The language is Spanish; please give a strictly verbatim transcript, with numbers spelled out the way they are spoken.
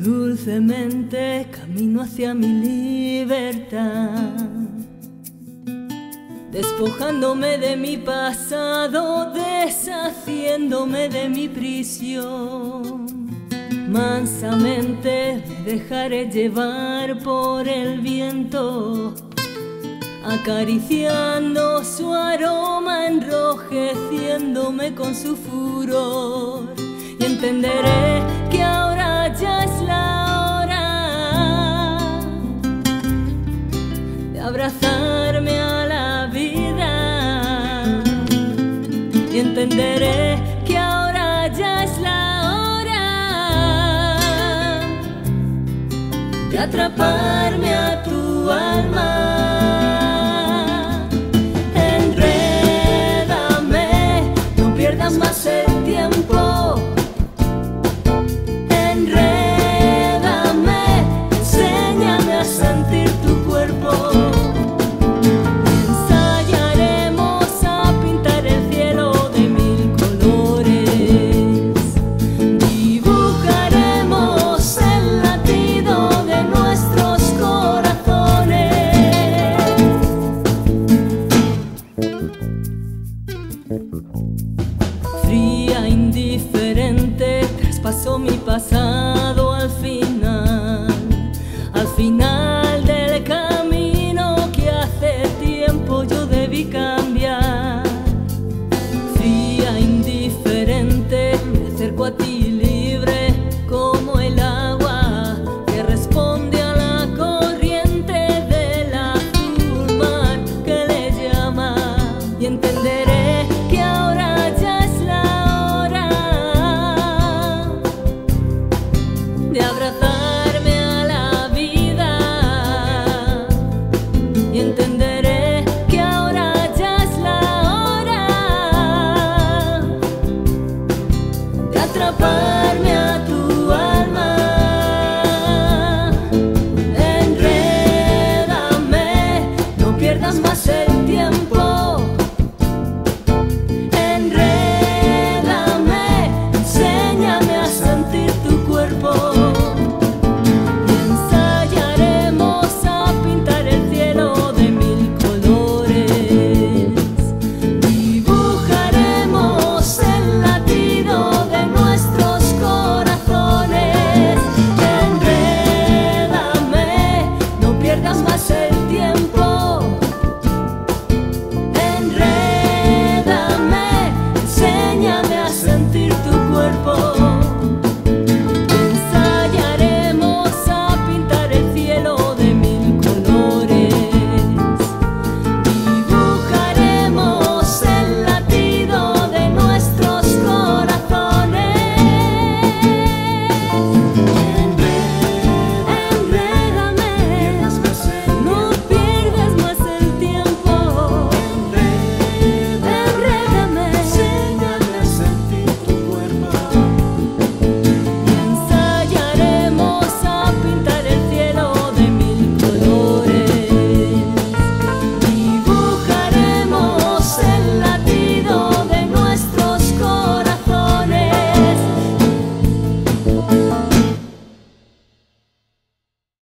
Dulcemente camino hacia mi libertad, despojándome de mi pasado, deshaciéndome de mi prisión. Mansamente me dejaré llevar por el viento, acariciando su aroma, enrojeciéndome con su furor. Y entenderé que ahora ya es la hora de abrazarme a la vida. Y entenderé que ahora ya es la hora de atraparme a tu alma. Enrédame, no pierdas más el tiempo. Sentir tu cuerpo. Ensayaremos a pintar el cielo de mil colores. Dibujaremos el latido de nuestros corazones. Fría, indiferente, traspaso mi pasado al final. Al final del camino que hace tiempo yo debí cambiar. Fría, indiferente, me acerco a ti libre como el agua que responde a la corriente del azul mar que le llama. Y entenderé